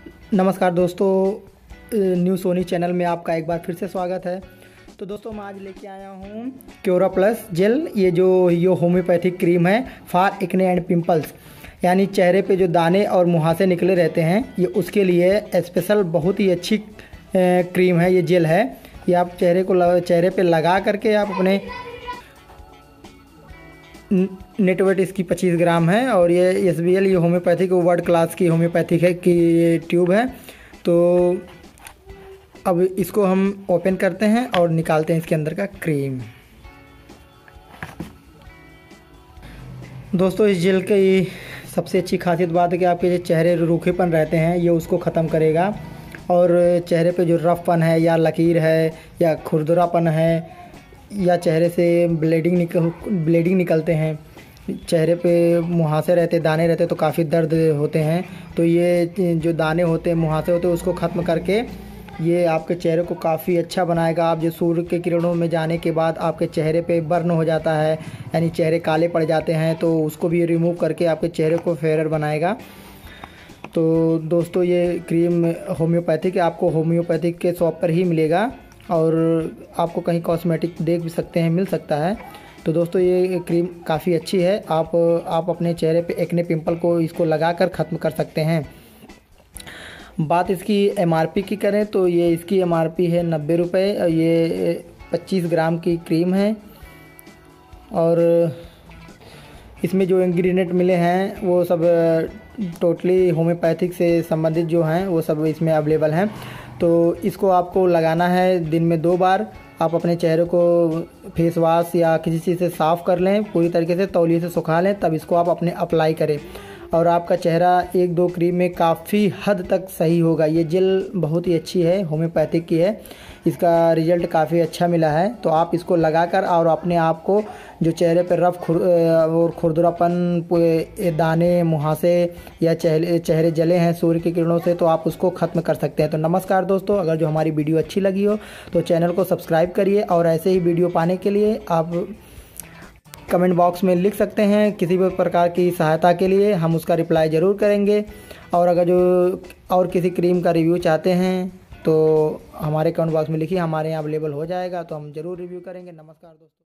नमस्कार दोस्तों, new Sony channel में आपका एक बार फिर से स्वागत है। तो दोस्तों मैं आज लेके आया हूँ क्योरा प्लस जेल। ये होम्योपैथिक क्रीम है फॉर एक्ने एंड पिंपल्स, यानी चेहरे पे जो दाने और मुहासे निकले रहते हैं, ये उसके लिए स्पेशल बहुत ही अच्छी क्रीम है। ये जेल है, ये आप चेहरे पे लगा करके आप अपने नेट वेट इसकी 25 ग्राम है और ये SBL ये होम्योपैथिक वर्ल्ड क्लास की होम्योपैथिक है कि ये ट्यूब है। तो अब इसको हम ओपन करते हैं और निकालते हैं इसके अंदर का क्रीम। दोस्तों इस जेल की सबसे अच्छी खासियत बात है कि आपके जो चेहरे रूखेपन रहते हैं ये उसको ख़त्म करेगा, और चेहरे पे जो रफपन है या लकीर है या खुरदरापन है या चेहरे से ब्लीडिंग निकलते हैं, चेहरे पे मुहासे रहते, दाने रहते तो काफ़ी दर्द होते हैं, तो ये जो दाने होते हैं, मुहासे होते हैं, उसको ख़त्म करके ये आपके चेहरे को काफ़ी अच्छा बनाएगा। आप जो सूर्य के किरणों में जाने के बाद आपके चेहरे पे बर्न हो जाता है, यानी चेहरे काले पड़ जाते हैं, तो उसको भी रिमूव करके आपके चेहरे को फेयर बनाएगा। तो दोस्तों ये क्रीम होम्योपैथिक है, आपको होम्योपैथिक के शॉप पर ही मिलेगा और आपको कहीं कॉस्मेटिक देख भी सकते हैं, मिल सकता है। तो दोस्तों ये क्रीम काफ़ी अच्छी है, आप अपने चेहरे पे एक्ने पिंपल को इसको लगाकर ख़त्म कर सकते हैं। बात इसकी MRP की करें तो ये इसकी MRP है 90 रुपये। ये 25 ग्राम की क्रीम है और इसमें जो इंग्रेडिएंट मिले हैं वो सब टोटली होम्योपैथिक से संबंधित जो हैं वो सब इसमें अवेलेबल हैं। तो इसको आपको लगाना है दिन में 2 बार। आप अपने चेहरे को फेस वॉश या किसी चीज़ से साफ़ कर लें, पूरी तरीके से तौलिए से सुखा लें, तब इसको आप अपने अप्लाई करें और आपका चेहरा 1-2 क्रीम में काफ़ी हद तक सही होगा। ये जेल बहुत ही अच्छी है, होम्योपैथिक की है, इसका रिज़ल्ट काफ़ी अच्छा मिला है। तो आप इसको लगाकर और अपने आप को जो चेहरे पर रफ और खुरदरापन, दाने, मुहासे या चेहरे जले हैं सूर्य की किरणों से, तो आप उसको ख़त्म कर सकते हैं। तो नमस्कार दोस्तों, अगर जो हमारी वीडियो अच्छी लगी हो तो चैनल को सब्सक्राइब करिए और ऐसे ही वीडियो पाने के लिए आप कमेंट बॉक्स में लिख सकते हैं। किसी भी प्रकार की सहायता के लिए हम उसका रिप्लाई ज़रूर करेंगे। और अगर जो और किसी क्रीम का रिव्यू चाहते हैं तो हमारे कमेंट बॉक्स में लिखिए, हमारे यहाँ अवेलेबल हो जाएगा, तो हम ज़रूर रिव्यू करेंगे। नमस्कार दोस्तों।